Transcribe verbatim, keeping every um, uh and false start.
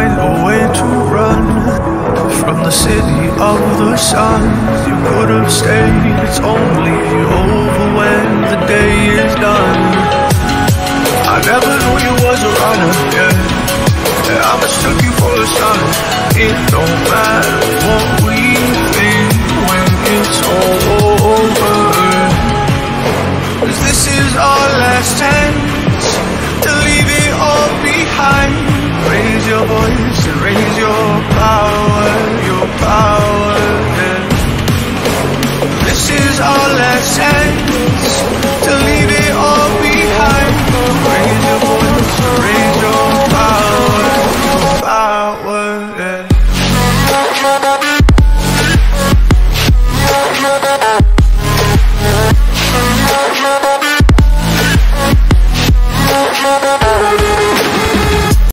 find a way to run from the city of the sun. You could have stayed, it's only over when the day is done. I never knew you was a runner, yeah, yeah, I mistook you for the sun. It don't matter